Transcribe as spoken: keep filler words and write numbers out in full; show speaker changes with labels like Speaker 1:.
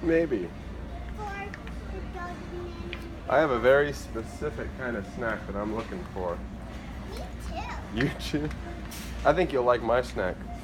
Speaker 1: Maybe.
Speaker 2: For the dog banana.
Speaker 1: I have a very specific kind of snack that I'm looking for.
Speaker 2: Me too.
Speaker 1: You too? I think you'll like my snack.